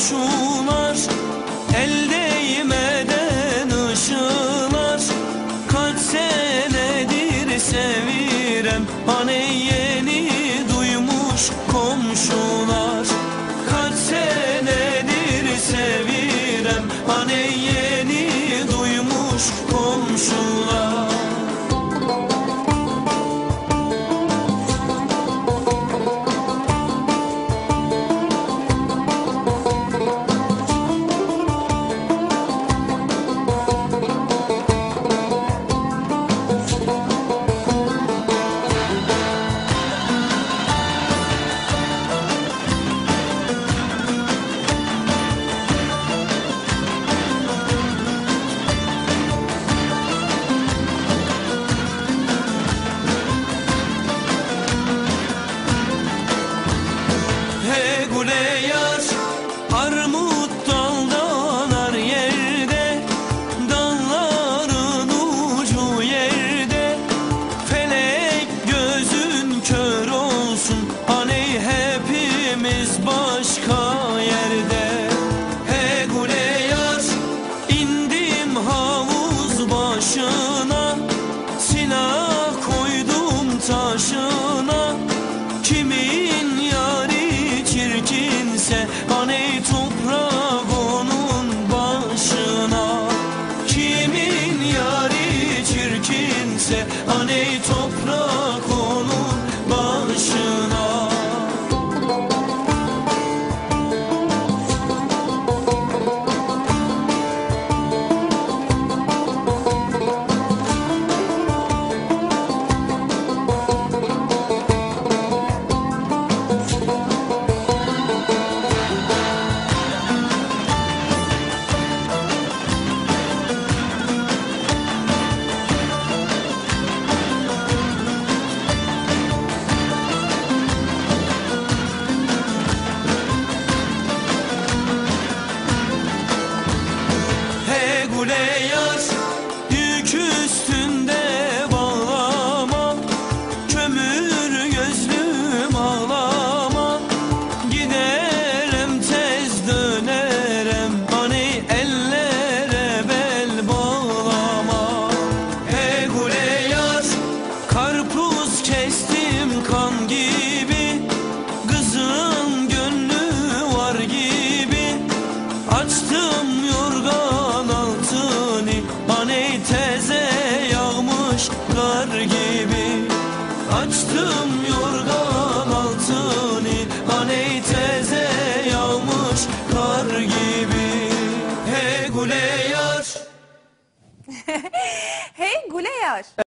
komşular, el değmeden ışılar. Kaç senedir sevirem, hani yeni duymuş komşular. Kaç senedir sevirem, hani yeni duymuş komşular. Armut daldan her yerde, dalların ucu yerde. Felek gözün kör olsun, hani hepimiz başka yerde. He gule yar, indim havuz başına, silah koydum taşına. Kimin yari çirkinse, hani toprak onun başına. Kimin yari çirkinse, hani toprak onun başına. Yük üstünde bağlama, kömür gözlüm ağlama. Giderem tez dönerem, hani ellere bel bağlama. He gule yar, karpuz kestim kan gibi, kızın gönlü var gibi. Açtım yorgan altını, hani teze yağmış kar gibi. Açtım yorgan altını, hani teze yağmış kar gibi. Hey gule yar. Hey gule yar.